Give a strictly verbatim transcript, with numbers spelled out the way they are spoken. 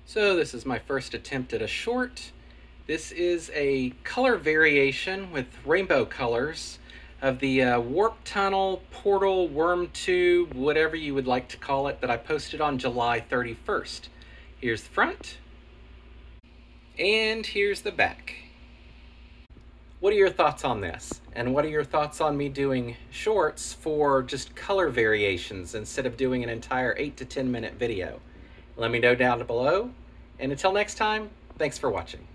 So this is my first attempt at a short. This is a color variation with rainbow colors of the uh, warp tunnel, portal, worm tube, whatever you would like to call it, that I posted on July thirty-first. Here's the front, and here's the back. What are your thoughts on this? And what are your thoughts on me doing shorts for just color variations instead of doing an entire eight to ten minute video? Let me know down below. And until next time, thanks for watching.